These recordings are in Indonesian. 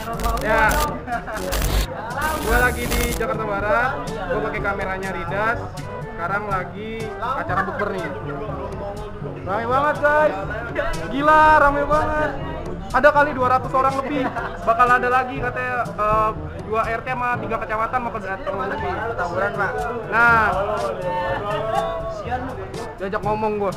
Ya, gue lagi di Jakarta Barat. Gue pakai kameranya Ridas. Sekarang lagi acara bukber nih. Rame banget guys. Gila, rame banget. Ada kali 200 orang lebih. Bakal ada lagi katanya 2 RT sama 3 kecamatan mau datang lagi. Tawuran, Pak. Nah, diajak ngomong gue.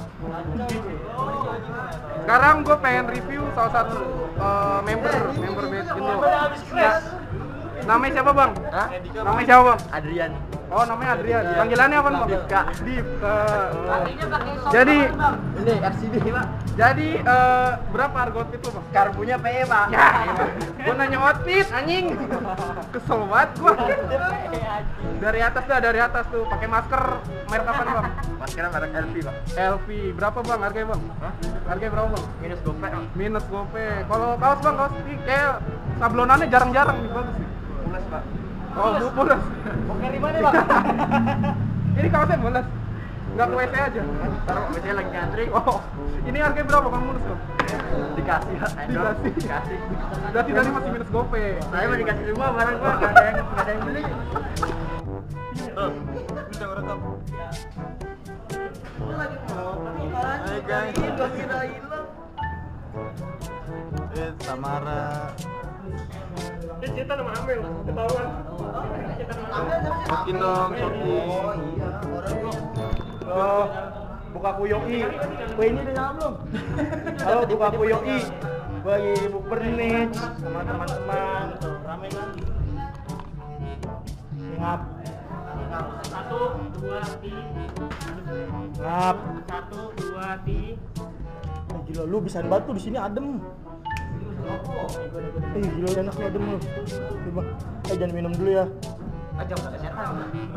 Sekarang gue pengen review salah satu member base Indo. Ya. Namanya siapa bang? Hah? Namanya siapa bang? Adrian. Oh namanya Adrian. Panggilannya apa bang? Divka. Divka. Jadi Ini RCD, Pak. jadi berapa harga outfit tuh bang? Karbunya PE, Pak. Ya, gue nanya outfit anjing. Kesel banget gue. Dari atas tuh pakai masker merek apa bang? Maskernya merek LV, Pak. LV. Berapa bang harganya bang? Hah? Harganya berapa bang? Minus GoPay, Pak. Minus gope. Kalau kaos bang, kaos ini kayak sablonannya jarang-jarang nih bagus sih. Mules, Pak. Oh, mulus. Oke, di mana, Pak? Ini kaosnya mulus. Nggak ke WC aja. Taruh WC lagi ngantri. Oh, ini harganya berapa bang mulus bang? Dikasih, Pak. Dikasih. Berarti tadi masih minus gope. Saya mau dikasih semua barang, Pak. Nggak ada yang beli. Bisa ngerekam. Hai, guys. Samara. Ini cerita nama Amel, ketahuan. Sokin dong, Sokin. Oh, buka kuyoi. Wah ini udah nyala belum? Halo, buka kuyoi. Gue lagi bukber nih sama teman-teman. Tuh, rame kan? Ngap. 1, 2, 3. Ngap. 1, 2, 3. Gila lu bisa bantu di sini adem. Gila enak lu adem lu. Coba. Jangan minum dulu ya. Ajak ke setan.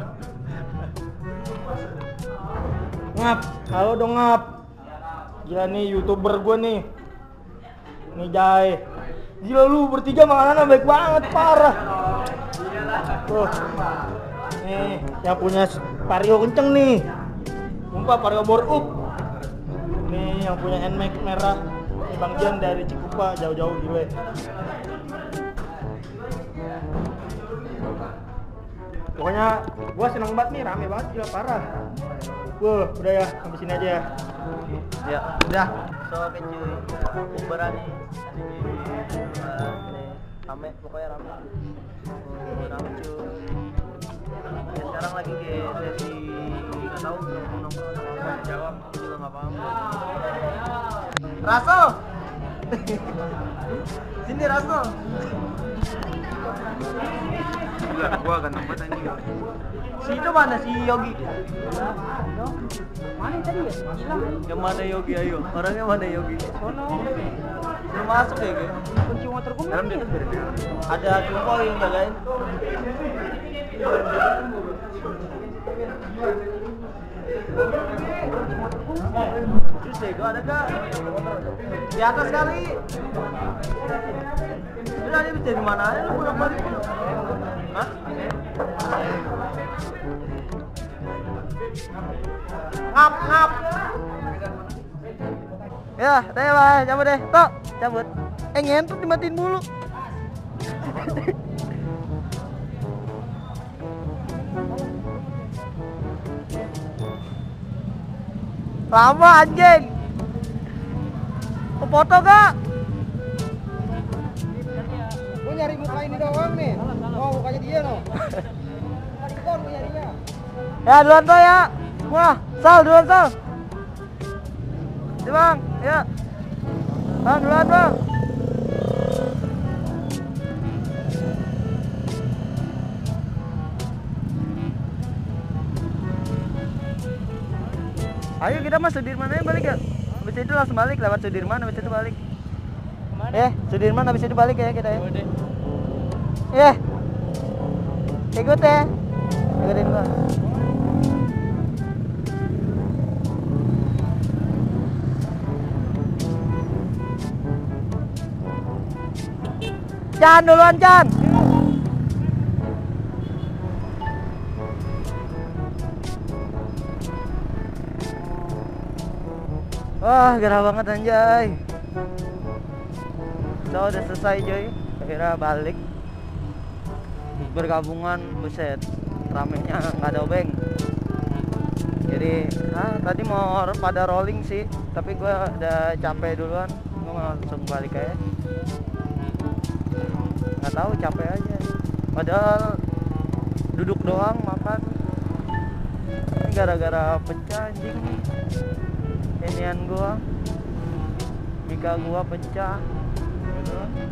Ngap, halo dong Ngap. Gila nih YouTuber gue nih. Nih Jai. Gila lu bertiga makanannya baik banget, parah. Tuh. Nih, yang punya vario kenceng nih. Sumpah vario bore up. Nih yang punya Nmax merah. Ini Bang Jan dari Cikupa, jauh-jauh gile. Pokoknya gua seneng banget nih, rame banget gila parah. Udah ya, sampai sini aja ya. Ya, udah. So, cuy. Bukberan nih. Rame, pokoknya rame. Rame cuy. Ya, sekarang lagi ke sesi nggak tahu nongkrong apa jawab juga nggak paham. Raso. Sini Raso. Gua ganteng banget anjing. Si itu mana si Yogi? Mana tadi ya? Hilang. Yang mana Yogi ayo? Orangnya mana Yogi? Sono. Belum masuk ya guys. Kunci motor gua Dalam mana ya? Ada Kumpo yang jagain. Terus Dego ada gak? Di atas kali. Udah dia bisa di mana aja lu pulang balik. Hah? Ngap. Ya, tanya Bang, cabut deh. Tok, cabut. Ngentut dimatiin mulu. Lama anjing. Mau foto gak? Gua nyari muka ini doang nih. Oh, mukanya dia no. Tadi gua nyarinya. Ya duluan tuh ya. Wah, Sal duluan Sal. Ya Bang, ya. Bang duluan Bang. Ayo kita mas Sudirman aja balik ya. Habis itu langsung balik lewat Sudirman, habis itu balik. Sudirman habis itu balik ya kita ya. Ikut ya. Ikutin gua. Chan duluan Chan. Wah, gerah banget anjay. So, udah selesai Joy. akhirnya balik bergabungan, buset ramenya nggak ada obeng. Jadi tadi mau pada rolling sih, tapi gue udah capek duluan, gue langsung balik aja. Nggak tahu, capek aja. Padahal duduk doang makan. Ini gara-gara pecah anjing nih. Inian gua, mika gua pecah. Gitu.